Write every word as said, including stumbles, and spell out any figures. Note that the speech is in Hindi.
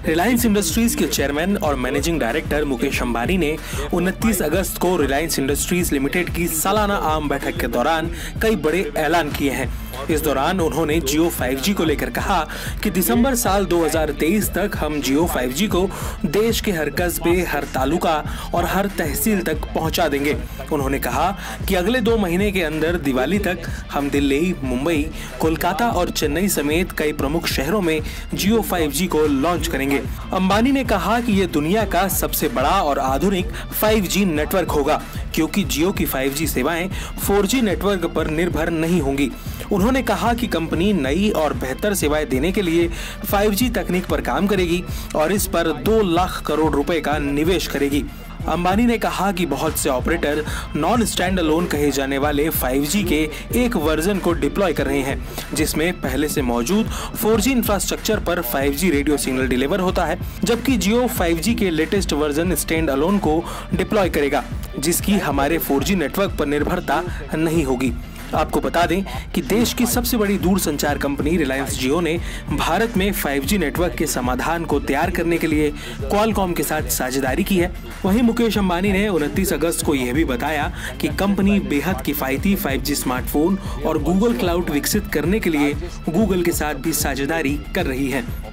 रिलायंस इंडस्ट्रीज के चेयरमैन और मैनेजिंग डायरेक्टर मुकेश अंबानी ने उनतीस अगस्त को रिलायंस इंडस्ट्रीज लिमिटेड की सालाना आम बैठक के दौरान कई बड़े ऐलान किए हैं। इस दौरान उन्होंने जियो फाइव जी को लेकर कहा कि दिसंबर साल दो हज़ार तेईस तक हम जियो फाइव जी को देश के हर कस्बे, हर तालुका और हर तहसील तक पहुंचा देंगे। उन्होंने कहा कि अगले दो महीने के अंदर दिवाली तक हम दिल्ली, मुंबई, कोलकाता और चेन्नई समेत कई प्रमुख शहरों में जियो फाइव जी को लॉन्च करेंगे। अंबानी ने कहा कि ये दुनिया का सबसे बड़ा और आधुनिक फाइव जी नेटवर्क होगा, क्योंकि जियो की फाइव जी सेवाएं फोर जी नेटवर्क पर निर्भर नहीं होंगी। उन्होंने कहा कि कंपनी नई और बेहतर सेवाएं देने के लिए फाइव जी तकनीक पर काम करेगी और इस पर दो लाख करोड़ रुपए का निवेश करेगी। अंबानी ने कहा कि बहुत से ऑपरेटर नॉन स्टैंड अलोन कहे जाने वाले फाइव जी के एक वर्जन को डिप्लॉय कर रहे हैं, जिसमें पहले से मौजूद फोर जी इंफ्रास्ट्रक्चर पर five G radio signal deliver होता है, जबकि जियो फाइव जी के लेटेस्ट वर्जन स्टैंड अलोन को डिप्लॉय करेगा, जिसकी हमारे फोर जी नेटवर्क पर निर्भरता नहीं होगी। आपको बता दें कि देश की सबसे बड़ी दूरसंचार कंपनी रिलायंस जियो ने भारत में फाइव जी नेटवर्क के समाधान को तैयार करने के लिए क्वालकॉम के साथ साझेदारी की है। वहीं मुकेश अंबानी ने उनतीस अगस्त को यह भी बताया कि कंपनी बेहद किफायती फाइव जी स्मार्टफोन और गूगल क्लाउड विकसित करने के लिए गूगल के साथ भी साझेदारी कर रही है।